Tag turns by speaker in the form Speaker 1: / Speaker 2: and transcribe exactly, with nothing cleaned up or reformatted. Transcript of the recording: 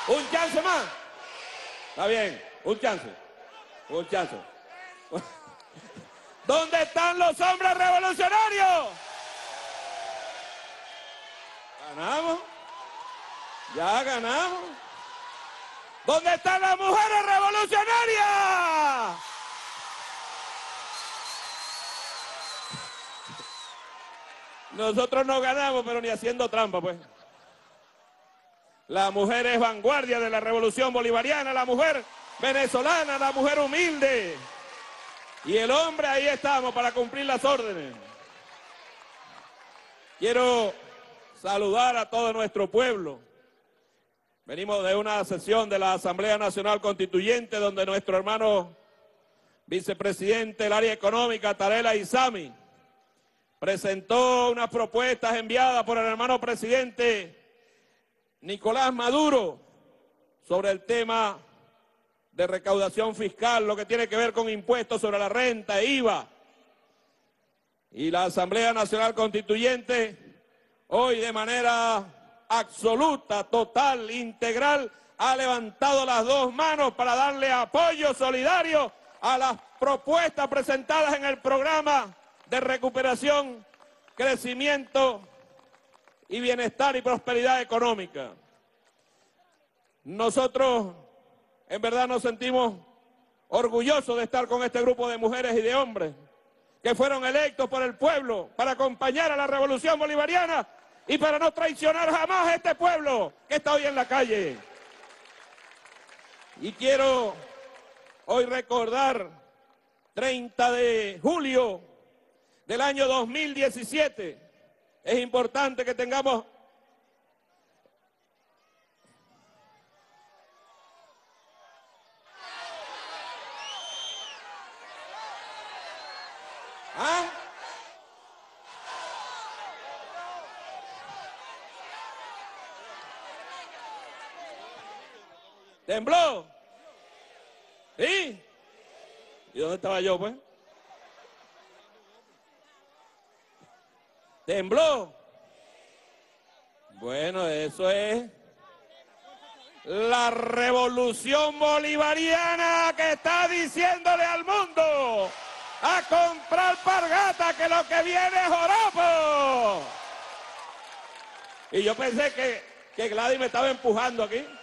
Speaker 1: ¿Un chance más? Está bien, un chance. Un chance. ¿Dónde están los hombres revolucionarios? Ganamos. Ya ganamos. ¿Dónde están las mujeres revolucionarias? Nosotros no ganamos, pero ni haciendo trampa, pues. La mujer es vanguardia de la revolución bolivariana, la mujer venezolana, la mujer humilde. Y el hombre, ahí estamos para cumplir las órdenes. Quiero saludar a todo nuestro pueblo. Venimos de una sesión de la Asamblea Nacional Constituyente donde nuestro hermano vicepresidente del área económica, Tarela Isami, presentó unas propuestas enviadas por el hermano presidente Nicolás Maduro sobre el tema de recaudación fiscal, lo que tiene que ver con impuestos sobre la renta e I V A. Y la Asamblea Nacional Constituyente hoy de manera absoluta, total, integral, ha levantado las dos manos para darle apoyo solidario a las propuestas presentadas en el programa de recuperación, crecimiento y bienestar y prosperidad económica. Nosotros en verdad nos sentimos orgullosos de estar con este grupo de mujeres y de hombres que fueron electos por el pueblo para acompañar a la revolución bolivariana y para no traicionar jamás a este pueblo que está hoy en la calle. Y quiero hoy recordar treinta de julio del año dos mil diecisiete. Es importante que tengamos ¿Ah? ¿Tembló? ¿Sí? ¿Y dónde estaba yo, pues? ¿Tembló? Bueno, eso es la revolución bolivariana que está diciéndole al mundo a comprar pargata que lo que viene es joropo. Y yo pensé que, que Gladys me estaba empujando aquí.